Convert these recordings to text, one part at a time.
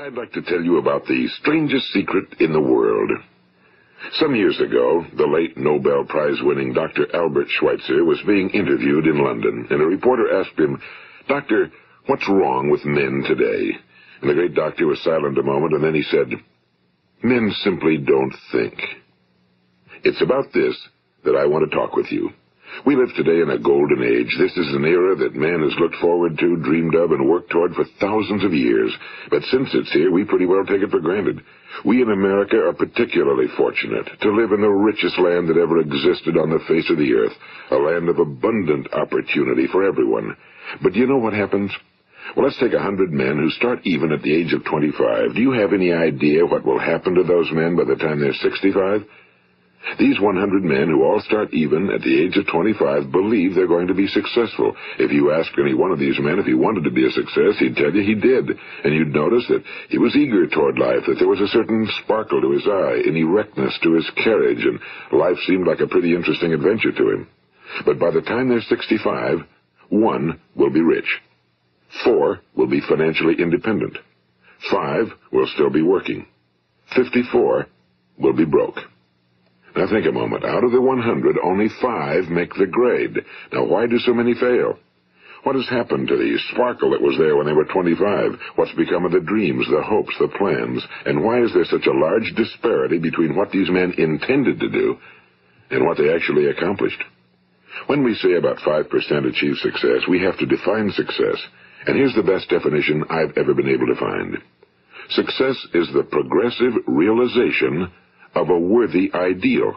I'd like to tell you about the strangest secret in the world. Some years ago, the late Nobel Prize-winning Dr. Albert Schweitzer was being interviewed in London, and a reporter asked him, "Doctor, what's wrong with men today?" And the great doctor was silent a moment, and then he said, "Men simply don't think." It's about this that I want to talk with you. We live today in a golden age. This is an era that man has looked forward to, dreamed of, and worked toward for thousands of years. But since it's here, we pretty well take it for granted. We in America are particularly fortunate to live in the richest land that ever existed on the face of the earth, a land of abundant opportunity for everyone. But do you know what happens? Well, let's take 100 men who start even at the age of 25. Do you have any idea what will happen to those men by the time they're 65? These 100 men who all start even at the age of 25 believe they're going to be successful. If you asked any one of these men if he wanted to be a success, he'd tell you he did. And you'd notice that he was eager toward life, that there was a certain sparkle to his eye, an erectness to his carriage, and life seemed like a pretty interesting adventure to him. But by the time they're 65, 1 will be rich. 4 will be financially independent. 5 will still be working. 54 will be broke. Now think a moment. Out of the 100, only 5 make the grade. Now why do so many fail? What has happened to the sparkle that was there when they were 25? What's become of the dreams, the hopes, the plans? And why is there such a large disparity between what these men intended to do and what they actually accomplished? When we say about 5% achieve success, we have to define success. And here's the best definition I've ever been able to find. Success is the progressive realization of a worthy ideal.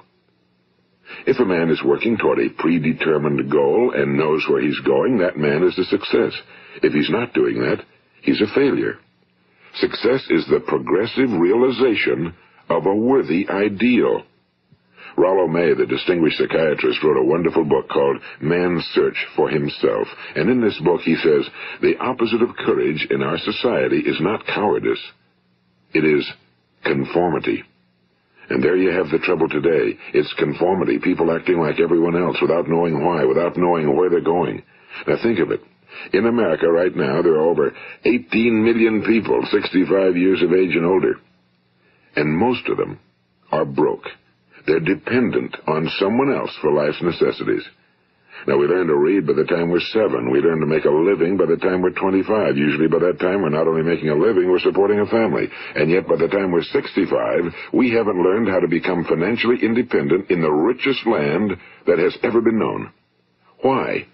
If a man is working toward a predetermined goal and knows where he's going, that man is a success. If he's not doing that, he's a failure. Success is the progressive realization of a worthy ideal. Rollo May, the distinguished psychiatrist, wrote a wonderful book called Man's Search for Himself. And in this book he says, the opposite of courage in our society is not cowardice. It is conformity. And there you have the trouble today. It's conformity, people acting like everyone else without knowing why, without knowing where they're going. Now think of it. In America right now, there are over 18 million people 65 years of age and older. And most of them are broke. They're dependent on someone else for life's necessities. Now, we learn to read by the time we're 7. We learn to make a living by the time we're 25. Usually by that time, we're not only making a living, we're supporting a family. And yet, by the time we're 65, we haven't learned how to become financially independent in the richest land that has ever been known. Why?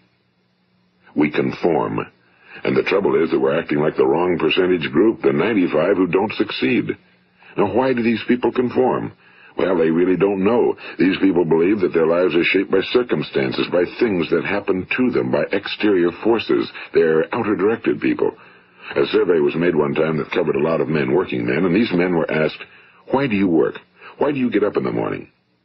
We conform. And the trouble is that we're acting like the wrong percentage group, the 95 who don't succeed. Now, why do these people conform? Well, they really don't know. These people believe that their lives are shaped by circumstances, by things that happen to them, by exterior forces. They're outer-directed people. A survey was made one time that covered a lot of men, working men, and these men were asked, "Why do you work? Why do you get up in the morning?"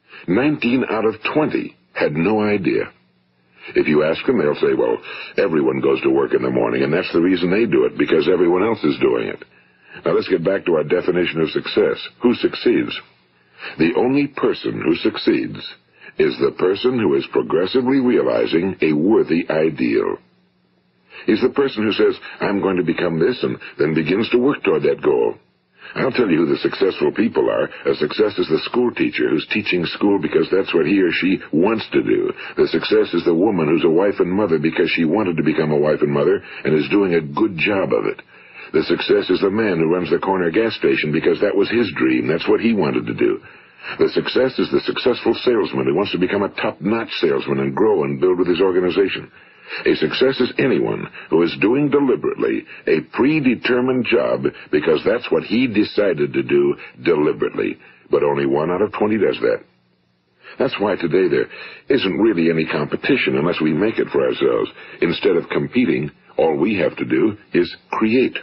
19 out of 20 had no idea. If you ask them, they'll say, well, everyone goes to work in the morning, and that's the reason they do it, because everyone else is doing it. Now let's get back to our definition of success. Who succeeds? The only person who succeeds is the person who is progressively realizing a worthy ideal. He's the person who says, I'm going to become this, and then begins to work toward that goal. I'll tell you who the successful people are. A success is the school teacher who's teaching school because that's what he or she wants to do. The success is the woman who's a wife and mother because she wanted to become a wife and mother and is doing a good job of it. The success is the man who runs the corner gas station because that was his dream. That's what he wanted to do. The success is the successful salesman who wants to become a top-notch salesman and grow and build with his organization. A success is anyone who is doing deliberately a predetermined job because that's what he decided to do deliberately. But only 1 out of 20 does that. That's why today there isn't really any competition unless we make it for ourselves. Instead of competing, all we have to do is create.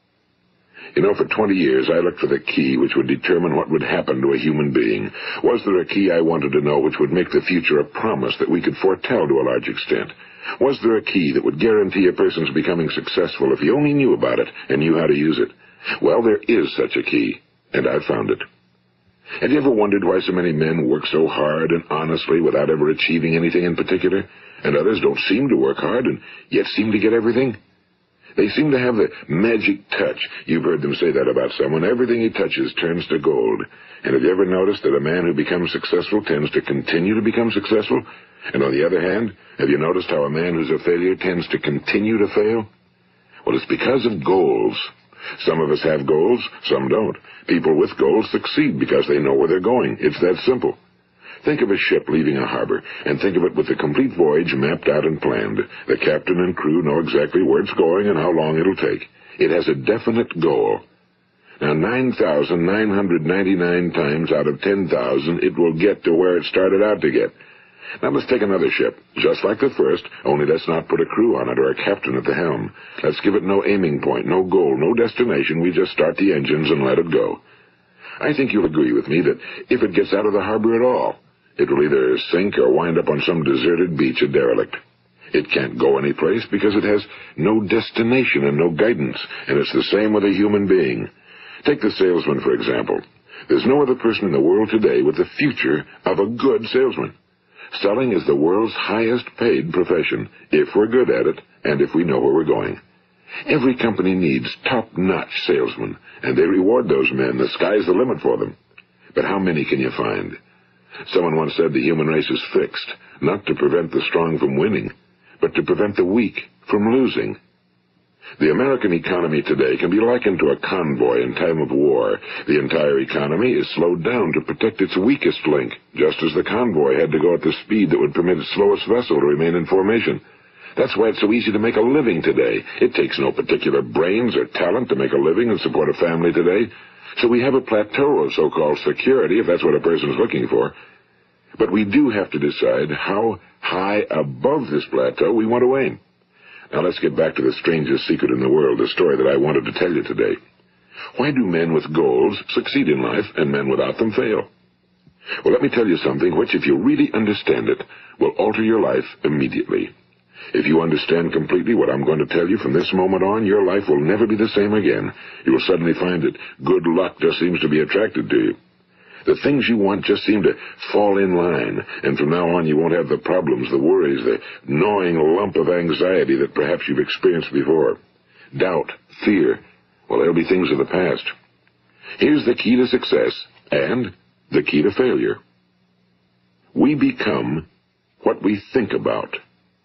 You know, for 20 years, I looked for the key which would determine what would happen to a human being. Was there a key I wanted to know which would make the future a promise that we could foretell to a large extent? Was there a key that would guarantee a person's becoming successful if he only knew about it and knew how to use it? Well, there is such a key, and I've found it. Have you ever wondered why so many men work so hard and honestly without ever achieving anything in particular, and others don't seem to work hard and yet seem to get everything? They seem to have the magic touch. You've heard them say that about someone. Everything he touches turns to gold. And have you ever noticed that a man who becomes successful tends to continue to become successful? And on the other hand, have you noticed how a man who's a failure tends to continue to fail? Well, it's because of goals. Some of us have goals, some don't. People with goals succeed because they know where they're going. It's that simple. Think of a ship leaving a harbor, and think of it with the complete voyage mapped out and planned. The captain and crew know exactly where it's going and how long it'll take. It has a definite goal. Now, 9,999 times out of 10,000, it will get to where it started out to get. Now let's take another ship, just like the first, only let's not put a crew on it or a captain at the helm. Let's give it no aiming point, no goal, no destination. We just start the engines and let it go. I think you'll agree with me that if it gets out of the harbor at all, it will either sink or wind up on some deserted beach, a derelict. It can't go anyplace because it has no destination and no guidance, and it's the same with a human being. Take the salesman, for example. There's no other person in the world today with the future of a good salesman. Selling is the world's highest paid profession, if we're good at it and if we know where we're going. Every company needs top-notch salesmen, and they reward those men. The sky's the limit for them. But how many can you find? Someone once said the human race is fixed, not to prevent the strong from winning, but to prevent the weak from losing. The American economy today can be likened to a convoy in time of war. The entire economy is slowed down to protect its weakest link, just as the convoy had to go at the speed that would permit its slowest vessel to remain in formation. That's why it's so easy to make a living today. It takes no particular brains or talent to make a living and support a family today. So we have a plateau of so-called security, if that's what a person's looking for. But we do have to decide how high above this plateau we want to aim. Now let's get back to the strangest secret in the world, the story that I wanted to tell you today. Why do men with goals succeed in life and men without them fail? Well, let me tell you something which, if you really understand it, will alter your life immediately. If you understand completely what I'm going to tell you from this moment on, your life will never be the same again. You will suddenly find that good luck just seems to be attracted to you. The things you want just seem to fall in line, and from now on you won't have the problems, the worries, the gnawing lump of anxiety that perhaps you've experienced before. Doubt, fear, well, they'll be things of the past. Here's the key to success and the key to failure. We become what we think about.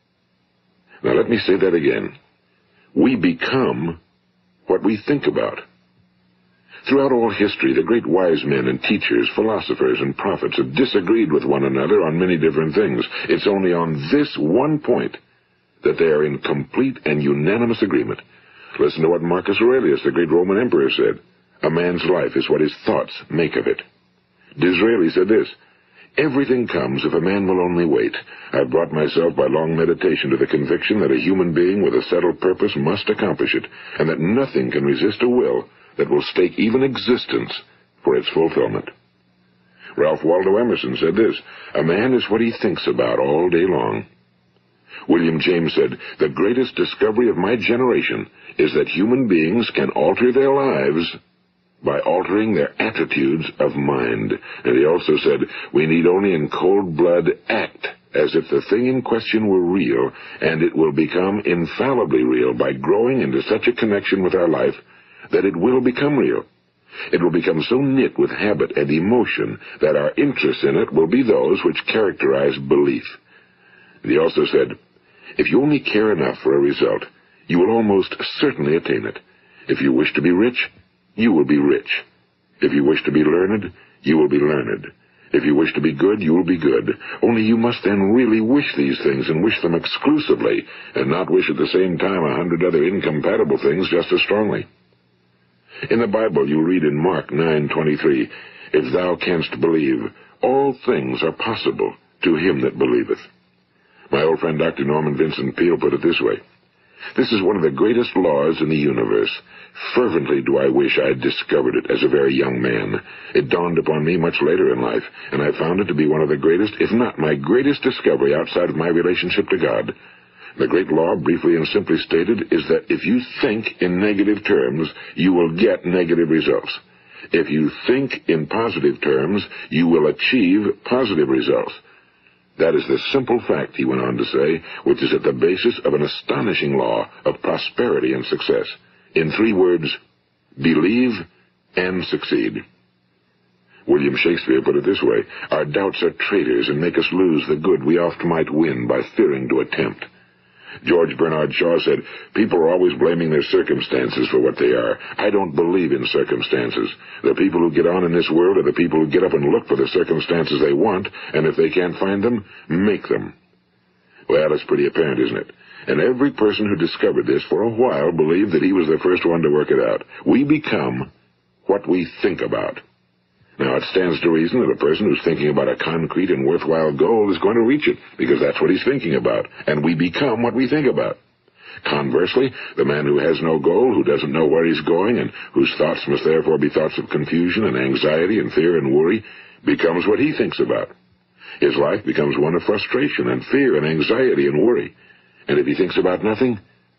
Now let me say that again. We become what we think about. Throughout all history, the great wise men and teachers, philosophers and prophets have disagreed with one another on many different things. It's only on this one point that they are in complete and unanimous agreement. Listen to what Marcus Aurelius, the great Roman emperor, said. A man's life is what his thoughts make of it. Disraeli said this, everything comes if a man will only wait. I've brought myself by long meditation to the conviction that a human being with a settled purpose must accomplish it, and that nothing can resist a will that will stake even existence for its fulfillment. Ralph Waldo Emerson said this, a man is what he thinks about all day long. William James said, the greatest discovery of my generation is that human beings can alter their lives by altering their attitudes of mind. And he also said, we need only in cold blood act as if the thing in question were real, and it will become infallibly real by growing into such a connection with our life that it will become real. It will become so knit with habit and emotion that our interest in it will be those which characterize belief. And he also said, if you only care enough for a result, you will almost certainly attain it. If you wish to be rich, you will be rich. If you wish to be learned, you will be learned. If you wish to be good, you will be good. Only you must then really wish these things and wish them exclusively, and not wish at the same time 100 other incompatible things just as strongly. In the Bible, you read in Mark 9:23, if thou canst believe, all things are possible to him that believeth. My old friend Dr. Norman Vincent Peale put it this way, this is one of the greatest laws in the universe. Fervently do I wish I had discovered it as a very young man. It dawned upon me much later in life, and I found it to be one of the greatest, if not my greatest discovery outside of my relationship to God. The great law, briefly and simply stated, is that if you think in negative terms, you will get negative results. If you think in positive terms, you will achieve positive results. That is the simple fact, he went on to say, which is at the basis of an astonishing law of prosperity and success. In 3 words, believe and succeed. William Shakespeare put it this way: our doubts are traitors and make us lose the good we oft might win by fearing to attempt. George Bernard Shaw said, people are always blaming their circumstances for what they are. I don't believe in circumstances. The people who get on in this world are the people who get up and look for the circumstances they want, and if they can't find them, make them. Well, it's pretty apparent, isn't it? And every person who discovered this for a while believed that he was the first one to work it out. We become what we think about. Now, it stands to reason that a person who's thinking about a concrete and worthwhile goal is going to reach it, because that's what he's thinking about, and we become what we think about. Conversely, the man who has no goal, who doesn't know where he's going, and whose thoughts must therefore be thoughts of confusion and anxiety and fear and worry, becomes what he thinks about. His life becomes one of frustration and fear and anxiety and worry. And if he thinks about nothing,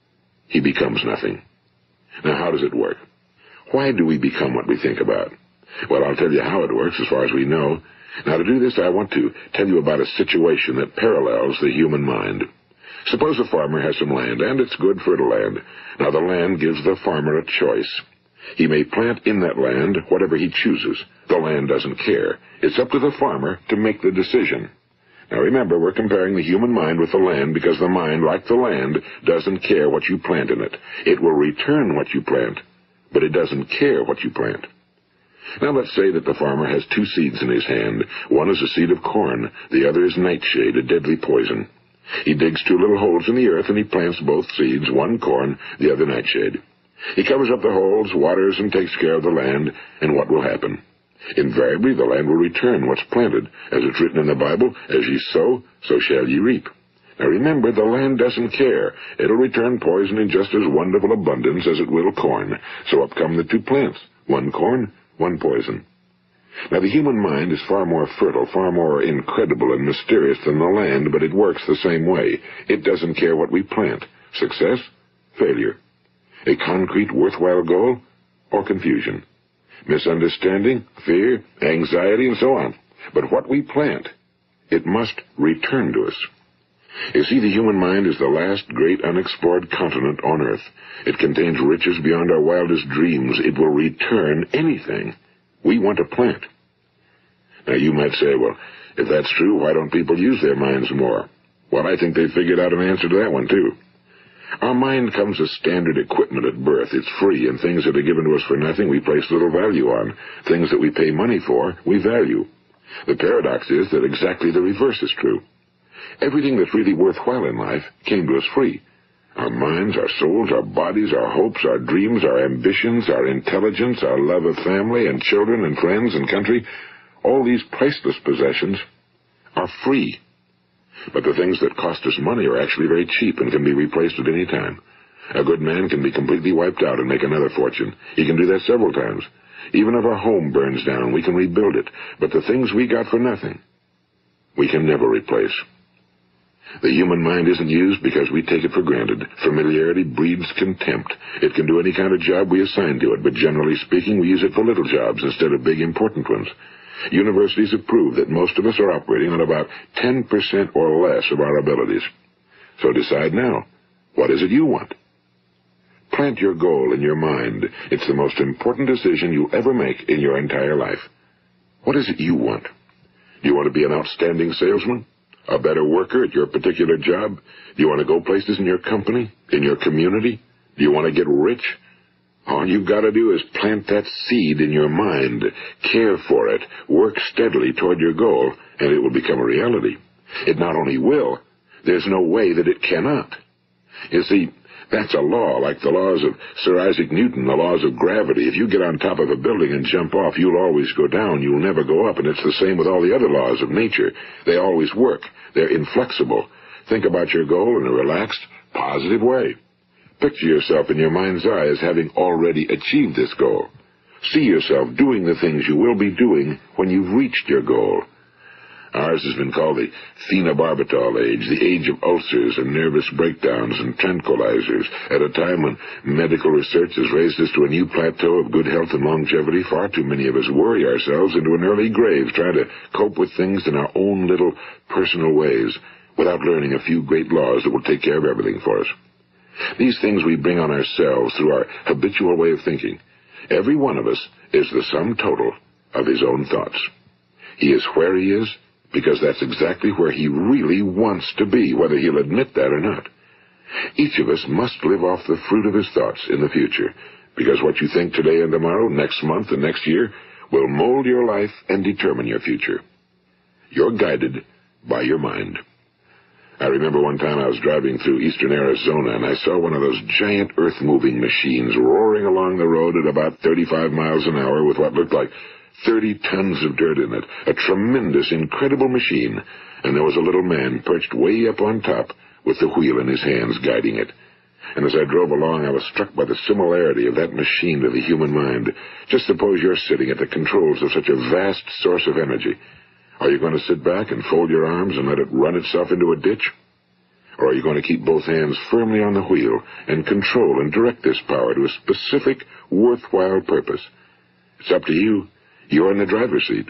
he becomes nothing. Now, how does it work? Why do we become what we think about? Well, I'll tell you how it works as far as we know. Now, to do this, I want to tell you about a situation that parallels the human mind. Suppose a farmer has some land, and it's good fertile land. Now, the land gives the farmer a choice. He may plant in that land whatever he chooses. The land doesn't care. It's up to the farmer to make the decision. Now, remember, we're comparing the human mind with the land because the mind, like the land, doesn't care what you plant in it. It will return what you plant, but it doesn't care what you plant. Now, let's say that the farmer has 2 seeds in his hand. One is a seed of corn. The other is nightshade, a deadly poison. He digs 2 little holes in the earth, and he plants both seeds, one corn, the other nightshade. He covers up the holes, waters, and takes care of the land, and what will happen? Invariably, the land will return what's planted. As it's written in the Bible, as ye sow, so shall ye reap. Now remember, the land doesn't care. It'll return poison in just as wonderful abundance as it will corn. So up come the 2 plants, one corn, one poison. Now, the human mind is far more fertile, far more incredible and mysterious than the land, but it works the same way. It doesn't care what we plant. Success, failure. A concrete, worthwhile goal, or confusion. Misunderstanding, fear, anxiety, and so on. But what we plant, it must return to us. You see, the human mind is the last great unexplored continent on Earth. It contains riches beyond our wildest dreams. It will return anything we want to plant. Now, you might say, well, if that's true, why don't people use their minds more? Well, I think they figured out an answer to that one, too. Our mind comes as standard equipment at birth. It's free, and things that are given to us for nothing we place little value on. Things that we pay money for, we value. The paradox is that exactly the reverse is true. Everything that's really worthwhile in life came to us free. Our minds, our souls, our bodies, our hopes, our dreams, our ambitions, our intelligence, our love of family and children and friends and country, all these priceless possessions are free. But the things that cost us money are actually very cheap and can be replaced at any time. A good man can be completely wiped out and make another fortune. He can do that several times. Even if our home burns down, we can rebuild it. But the things we got for nothing, we can never replace. The human mind isn't used because we take it for granted. Familiarity breeds contempt. It can do any kind of job we assign to it, but generally speaking, we use it for little jobs instead of big, important ones. Universities have proved that most of us are operating on about 10% or less of our abilities. So decide now, what is it you want? Plant your goal in your mind. It's the most important decision you'll ever make in your entire life. What is it you want? Do you want to be an outstanding salesman? A better worker at your particular job? Do you want to go places in your company? In your community? Do you want to get rich? All you've got to do is plant that seed in your mind, care for it, work steadily toward your goal, and it will become a reality. It not only will, there's no way that it cannot. You see, that's a law, like the laws of Sir Isaac Newton, the laws of gravity. If you get on top of a building and jump off, you'll always go down. You'll never go up, and it's the same with all the other laws of nature. They always work. They're inflexible. Think about your goal in a relaxed, positive way. Picture yourself in your mind's eye as having already achieved this goal. See yourself doing the things you will be doing when you've reached your goal. Ours has been called the phenobarbital age, the age of ulcers and nervous breakdowns and tranquilizers. At a time when medical research has raised us to a new plateau of good health and longevity, far too many of us worry ourselves into an early grave trying to cope with things in our own little personal ways without learning a few great laws that will take care of everything for us. These things we bring on ourselves through our habitual way of thinking. Every one of us is the sum total of his own thoughts. He is where he is because that's exactly where he really wants to be, whether he'll admit that or not. Each of us must live off the fruit of his thoughts in the future, because what you think today and tomorrow, next month and next year, will mold your life and determine your future. You're guided by your mind. I remember one time I was driving through eastern Arizona, and I saw one of those giant earth-moving machines roaring along the road at about 35 miles an hour with what looked like 30 tons of dirt in it, a tremendous, incredible machine, and there was a little man perched way up on top with the wheel in his hands guiding it. And as I drove along, I was struck by the similarity of that machine to the human mind. Just suppose you're sitting at the controls of such a vast source of energy. Are you going to sit back and fold your arms and let it run itself into a ditch? Or are you going to keep both hands firmly on the wheel and control and direct this power to a specific, worthwhile purpose? It's up to you. You're in the driver's seat.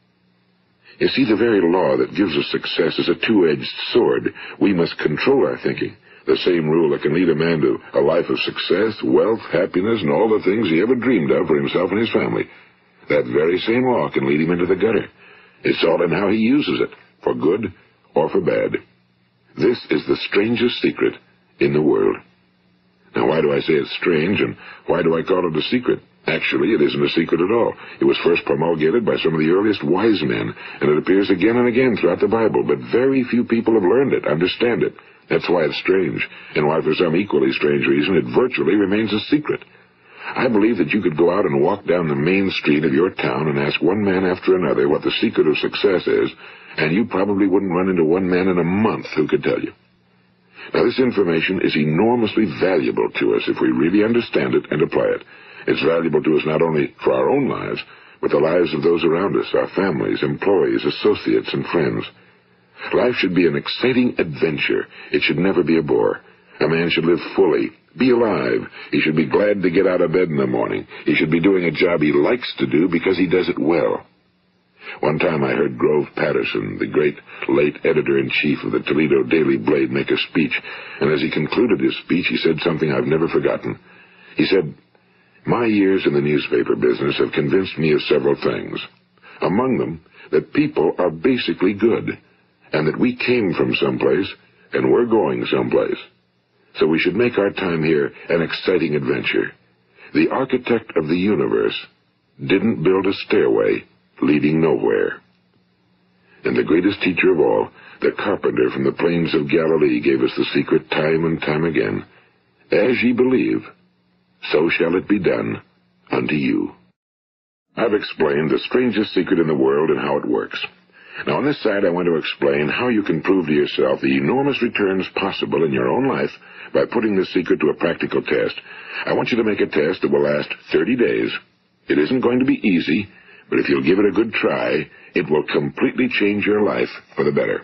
You see, the very law that gives us success is a two-edged sword. We must control our thinking. The same rule that can lead a man to a life of success, wealth, happiness, and all the things he ever dreamed of for himself and his family. That very same law can lead him into the gutter. It's all in how he uses it, for good or for bad. This is the strangest secret in the world. Now, why do I say it's strange, and why do I call it a secret? Actually, it isn't a secret at all. It was first promulgated by some of the earliest wise men, and it appears again and again throughout the Bible, but very few people have learned it, understand it. That's why it's strange, and why for some equally strange reason it virtually remains a secret. I believe that you could go out and walk down the main street of your town and ask one man after another what the secret of success is, and you probably wouldn't run into one man in a month who could tell you. Now, this information is enormously valuable to us if we really understand it and apply it. It's valuable to us not only for our own lives, but the lives of those around us, our families, employees, associates, and friends. Life should be an exciting adventure. It should never be a bore. A man should live fully, be alive. He should be glad to get out of bed in the morning. He should be doing a job he likes to do because he does it well. One time I heard Grove Patterson, the great late editor-in-chief of the Toledo Daily Blade, make a speech, and as he concluded his speech, he said something I've never forgotten. He said, "My years in the newspaper business have convinced me of several things. Among them, that people are basically good, and that we came from someplace, and we're going someplace. So we should make our time here an exciting adventure. The architect of the universe didn't build a stairway leading nowhere." And the greatest teacher of all, the carpenter from the plains of Galilee, gave us the secret time and time again. As ye believe, so shall it be done unto you. I've explained the strangest secret in the world and how it works. Now, on this side, I want to explain how you can prove to yourself the enormous returns possible in your own life by putting this secret to a practical test. I want you to make a test that will last 30 days. It isn't going to be easy, but if you'll give it a good try, it will completely change your life for the better.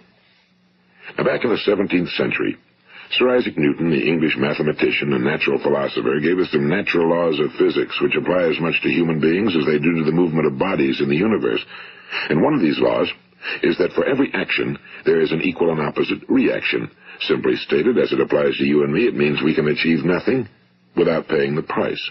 Now, back in the 17th century, Sir Isaac Newton, the English mathematician and natural philosopher, gave us some natural laws of physics which apply as much to human beings as they do to the movement of bodies in the universe. And one of these laws is that for every action, there is an equal and opposite reaction. Simply stated, as it applies to you and me, it means we can achieve nothing without paying the price.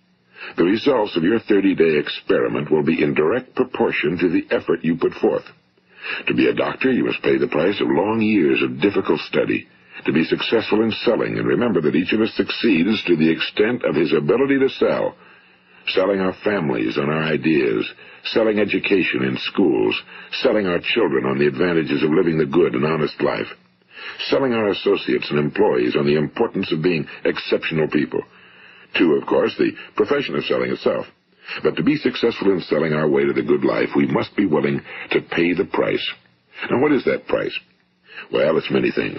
The results of your 30-day experiment will be in direct proportion to the effort you put forth. To be a doctor, you must pay the price of long years of difficult study. To be successful in selling, and remember that each of us succeeds to the extent of his ability to sell. Selling our families on our ideas, selling education in schools, selling our children on the advantages of living the good and honest life, selling our associates and employees on the importance of being exceptional people. To, of course, the profession of selling itself. But to be successful in selling our way to the good life, we must be willing to pay the price. Now, what is that price? Well, it's many things.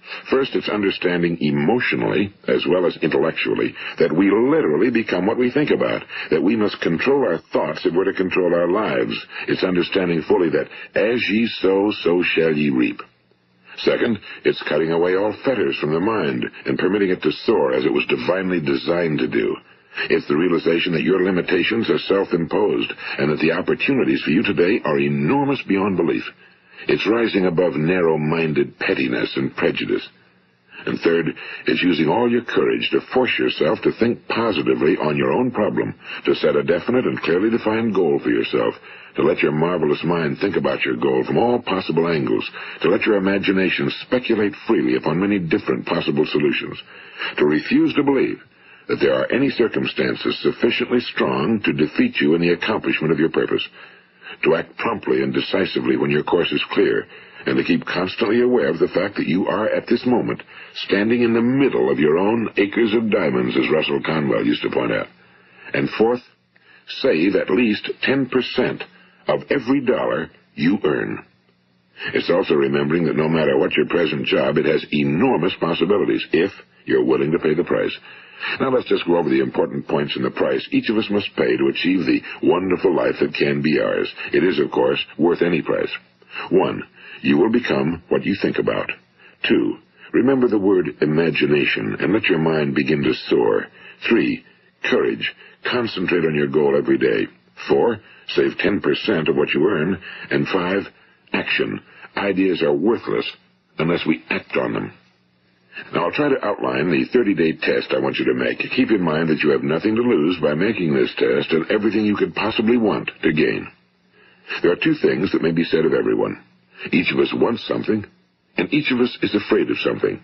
First, it's understanding emotionally, as well as intellectually, that we literally become what we think about, that we must control our thoughts if we're to control our lives. It's understanding fully that as ye sow, so shall ye reap. Second, it's cutting away all fetters from the mind and permitting it to soar as it was divinely designed to do. It's the realization that your limitations are self-imposed and that the opportunities for you today are enormous beyond belief. It's rising above narrow-minded pettiness and prejudice. And third, it's using all your courage to force yourself to think positively on your own problem, to set a definite and clearly defined goal for yourself, to let your marvelous mind think about your goal from all possible angles, to let your imagination speculate freely upon many different possible solutions, to refuse to believe that there are any circumstances sufficiently strong to defeat you in the accomplishment of your purpose, to act promptly and decisively when your course is clear, and to keep constantly aware of the fact that you are, at this moment, standing in the middle of your own acres of diamonds, as Russell Conwell used to point out. And fourth, save at least 10% of every dollar you earn. It's also remembering that no matter what your present job, it has enormous possibilities, if you're willing to pay the price. Now let's just go over the important points in the price each of us must pay to achieve the wonderful life that can be ours. It is, of course, worth any price. 1. You will become what you think about. 2. Remember the word imagination and let your mind begin to soar. 3. Courage. Concentrate on your goal every day. 4. Save 10% of what you earn. And 5. Action. Ideas are worthless unless we act on them. Now, I'll try to outline the 30-day test I want you to make. Keep in mind that you have nothing to lose by making this test and everything you could possibly want to gain. There are 2 things that may be said of everyone. Each of us wants something, and each of us is afraid of something.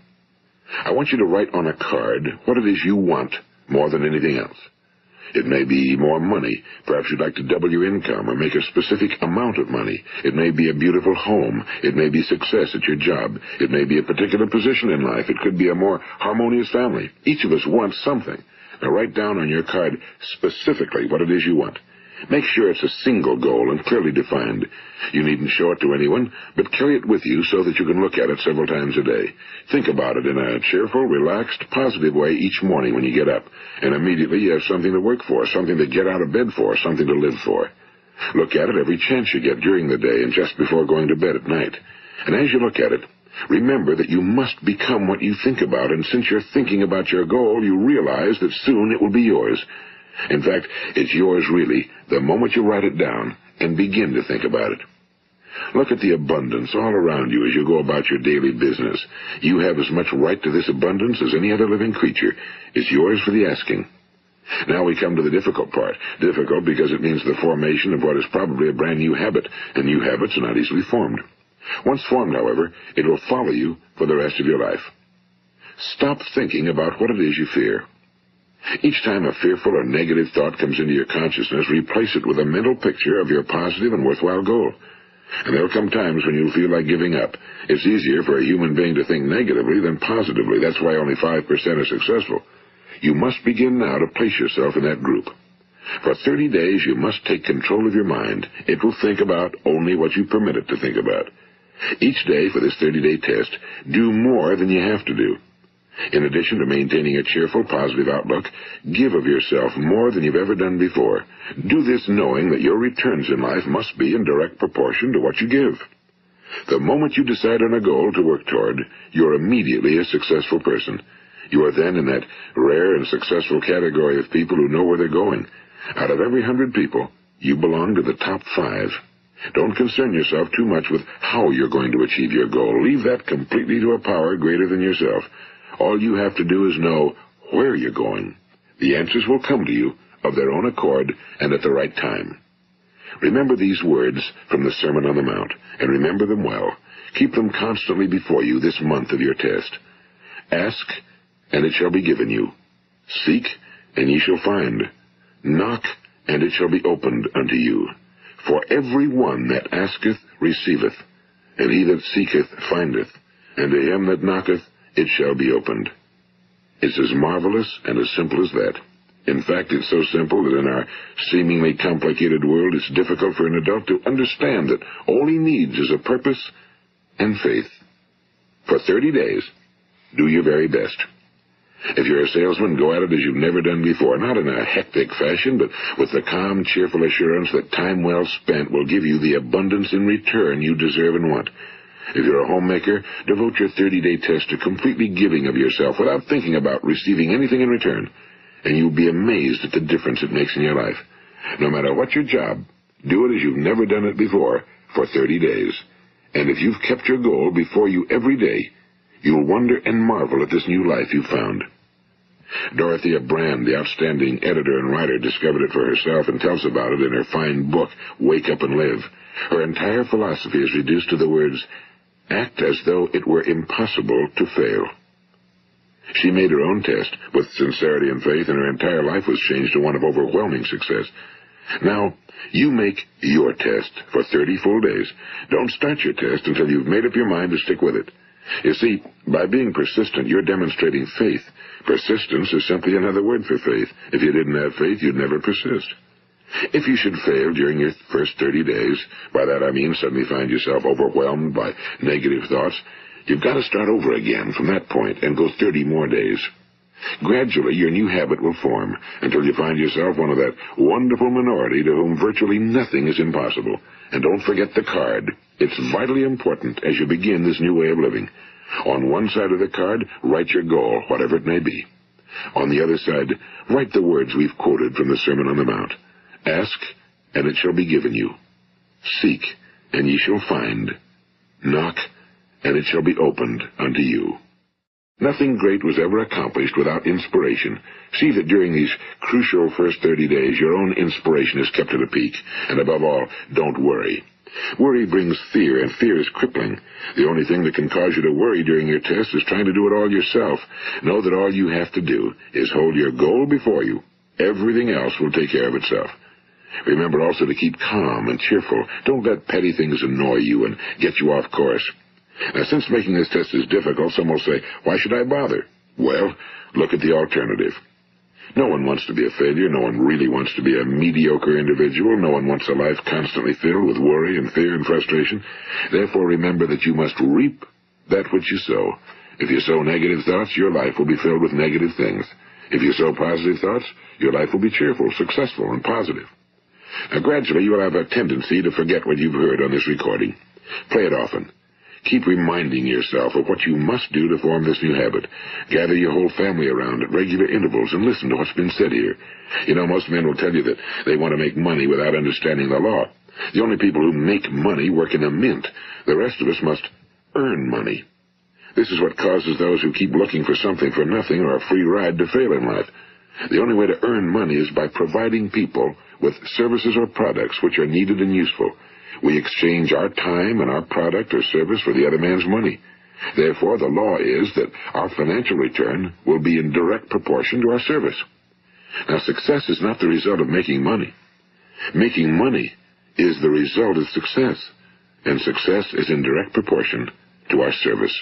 I want you to write on a card what it is you want more than anything else. It may be more money. Perhaps you'd like to double your income or make a specific amount of money. It may be a beautiful home. It may be success at your job. It may be a particular position in life. It could be a more harmonious family. Each of us wants something. Now write down on your card specifically what it is you want. Make sure it's a single goal and clearly defined. You needn't show it to anyone, but carry it with you so that you can look at it several times a day. Think about it in a cheerful, relaxed, positive way each morning when you get up, and immediately you have something to work for, something to get out of bed for, something to live for. Look at it every chance you get during the day and just before going to bed at night. And as you look at it, remember that you must become what you think about, and since you're thinking about your goal, you realize that soon it will be yours. In fact, it's yours really the moment you write it down and begin to think about it. Look at the abundance all around you as you go about your daily business. You have as much right to this abundance as any other living creature. It's yours for the asking. Now we come to the difficult part. Difficult because it means the formation of what is probably a brand new habit, and new habits are not easily formed. Once formed, however, it will follow you for the rest of your life. Stop thinking about what it is you fear. Each time a fearful or negative thought comes into your consciousness, replace it with a mental picture of your positive and worthwhile goal. And there will come times when you'll feel like giving up. It's easier for a human being to think negatively than positively. That's why only 5% are successful. You must begin now to place yourself in that group. For 30 days, you must take control of your mind. It will think about only what you permit it to think about. Each day for this 30-day test, do more than you have to do. In addition to maintaining a cheerful, positive outlook, give of yourself more than you've ever done before. Do this knowing that your returns in life must be in direct proportion to what you give. The moment you decide on a goal to work toward, you're immediately a successful person. You are then in that rare and successful category of people who know where they're going. Out of every 100 people, you belong to the top 5. Don't concern yourself too much with how you're going to achieve your goal. Leave that completely to a power greater than yourself. All you have to do is know where you're going. The answers will come to you of their own accord and at the right time. Remember these words from the Sermon on the Mount, and remember them well. Keep them constantly before you this month of your test. Ask, and it shall be given you. Seek, and ye shall find. Knock, and it shall be opened unto you. For every one that asketh receiveth, and he that seeketh findeth, and to him that knocketh it shall be opened. It's as marvelous and as simple as that. In fact, it's so simple that in our seemingly complicated world, it's difficult for an adult to understand that all he needs is a purpose and faith. For 30 days, Do your very best. If you're a salesman, go at it as you've never done before, not in a hectic fashion, but with the calm, cheerful assurance that time well spent will give you the abundance in return you deserve and want. If you're a homemaker, devote your 30-day test to completely giving of yourself without thinking about receiving anything in return, and you'll be amazed at the difference it makes in your life. No matter what your job, do it as you've never done it before for 30 days. And if you've kept your goal before you every day, you'll wonder and marvel at this new life you've found. Dorothea Brand, the outstanding editor and writer, discovered it for herself and tells about it in her fine book, Wake Up and Live. Her entire philosophy is reduced to the words, act as though it were impossible to fail. She made her own test with sincerity and faith, and her entire life was changed to one of overwhelming success. Now, you make your test for 30 full days. Don't start your test until you've made up your mind to stick with it. You see, by being persistent, you're demonstrating faith. Persistence is simply another word for faith. If you didn't have faith, you'd never persist. If you should fail during your first 30 days, by that I mean suddenly find yourself overwhelmed by negative thoughts, you've got to start over again from that point and go 30 more days. Gradually, your new habit will form until you find yourself one of that wonderful minority to whom virtually nothing is impossible. And don't forget the card. It's vitally important as you begin this new way of living. On one side of the card, write your goal, whatever it may be. On the other side, write the words we've quoted from the Sermon on the Mount. Ask, and it shall be given you. Seek, and ye shall find. Knock, and it shall be opened unto you. Nothing great was ever accomplished without inspiration. See that during these crucial first 30 days, your own inspiration is kept at a peak. And above all, don't worry. Worry brings fear, and fear is crippling. The only thing that can cause you to worry during your test is trying to do it all yourself. Know that all you have to do is hold your goal before you. Everything else will take care of itself. Remember also to keep calm and cheerful. Don't let petty things annoy you and get you off course. Now, since making this test is difficult, some will say, why should I bother? Well, look at the alternative. No one wants to be a failure. No one really wants to be a mediocre individual. No one wants a life constantly filled with worry and fear and frustration. Therefore, remember that you must reap that which you sow. If you sow negative thoughts, your life will be filled with negative things. If you sow positive thoughts, your life will be cheerful, successful, and positive. Now, gradually, you will have a tendency to forget what you've heard on this recording. Play it often. Keep reminding yourself of what you must do to form this new habit. Gather your whole family around at regular intervals and listen to what's been said here. You know, most men will tell you that they want to make money without understanding the law. The only people who make money work in a mint. The rest of us must earn money. This is what causes those who keep looking for something for nothing or a free ride to fail in life. The only way to earn money is by providing people with services or products which are needed and useful. We exchange our time and our product or service for the other man's money. Therefore, the law is that our financial return will be in direct proportion to our service. Now, success is not the result of making money. Making money is the result of success, and success is in direct proportion to our service.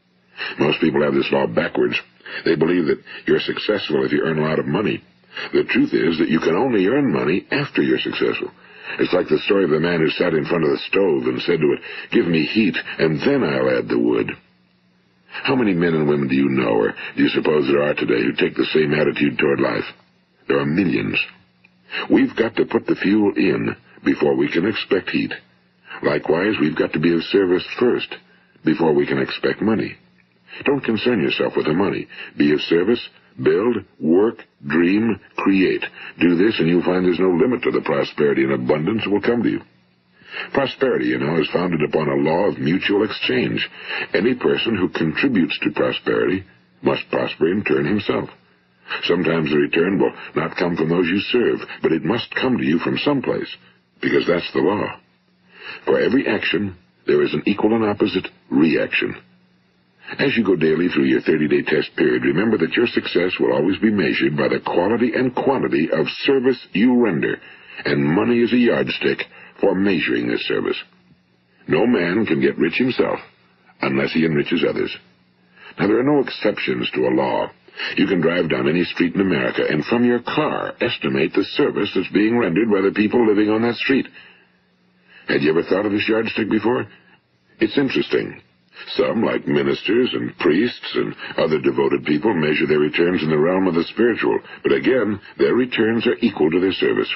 Most people have this law backwards. They believe that you're successful if you earn a lot of money. The truth is that you can only earn money after you're successful. It's like the story of the man who sat in front of the stove and said to it, "Give me heat, and then I'll add the wood." How many men and women do you know, or do you suppose there are today, who take the same attitude toward life? There are millions. We've got to put the fuel in before we can expect heat. Likewise, we've got to be of service first before we can expect money. Don't concern yourself with the money. Be of service, build, work, dream, create. Do this, and you'll find there's no limit to the prosperity and abundance that will come to you. Prosperity, you know, is founded upon a law of mutual exchange. Any person who contributes to prosperity must prosper in turn himself. Sometimes the return will not come from those you serve, but it must come to you from someplace, because that's the law. For every action, there is an equal and opposite reaction. As you go daily through your 30-day test period, remember that your success will always be measured by the quality and quantity of service you render, and money is a yardstick for measuring this service. No man can get rich himself unless he enriches others. Now, there are no exceptions to a law. You can drive down any street in America and from your car estimate the service that's being rendered by the people living on that street. Had you ever thought of this yardstick before? It's interesting. Some, like ministers and priests and other devoted people, measure their returns in the realm of the spiritual, but again, their returns are equal to their service.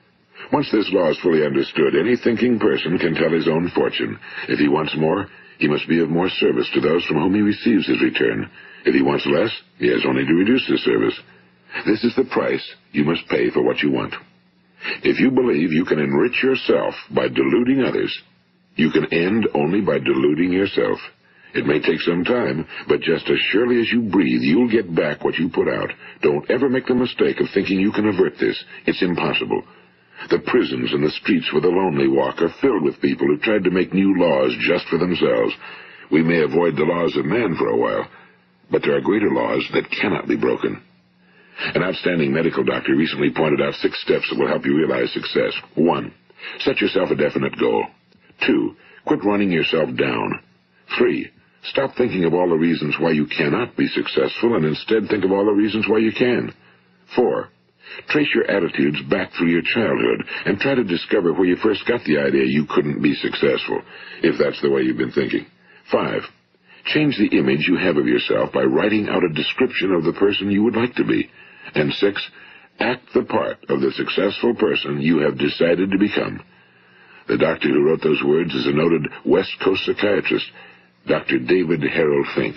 Once this law is fully understood, any thinking person can tell his own fortune. If he wants more, he must be of more service to those from whom he receives his return. If he wants less, he has only to reduce his service. This is the price you must pay for what you want. If you believe you can enrich yourself by deluding others, you can end only by deluding yourself. It may take some time, but just as surely as you breathe, you'll get back what you put out. Don't ever make the mistake of thinking you can avert this. It's impossible. The prisons and the streets where the lonely walk are filled with people who tried to make new laws just for themselves. We may avoid the laws of man for a while, but there are greater laws that cannot be broken. An outstanding medical doctor recently pointed out 6 steps that will help you realize success. 1. Set yourself a definite goal. 2. Quit running yourself down. 3. Stop thinking of all the reasons why you cannot be successful and instead think of all the reasons why you can. 4. Trace your attitudes back through your childhood and try to discover where you first got the idea you couldn't be successful, if that's the way you've been thinking. 5. Change the image you have of yourself by writing out a description of the person you would like to be. And 6. Act the part of the successful person you have decided to become. The doctor who wrote those words is a noted West Coast psychiatrist, Dr. David Harold Fink.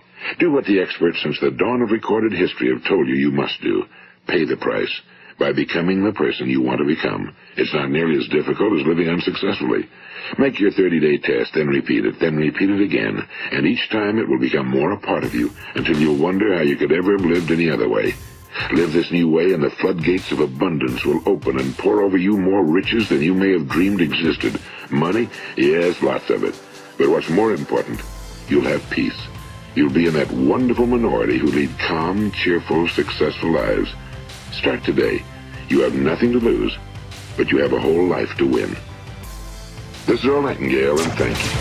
Do what the experts since the dawn of recorded history have told you you must do. Pay the price by becoming the person you want to become. It's not nearly as difficult as living unsuccessfully. Make your 30-day test, then repeat it again, and each time it will become more a part of you until you'll wonder how you could ever have lived any other way. Live this new way and the floodgates of abundance will open and pour over you more riches than you may have dreamed existed. Money? Yes, lots of it. But what's more important, you'll have peace. You'll be in that wonderful minority who lead calm, cheerful, successful lives. Start today. You have nothing to lose, but you have a whole life to win. This is Earl Nightingale, and thank you.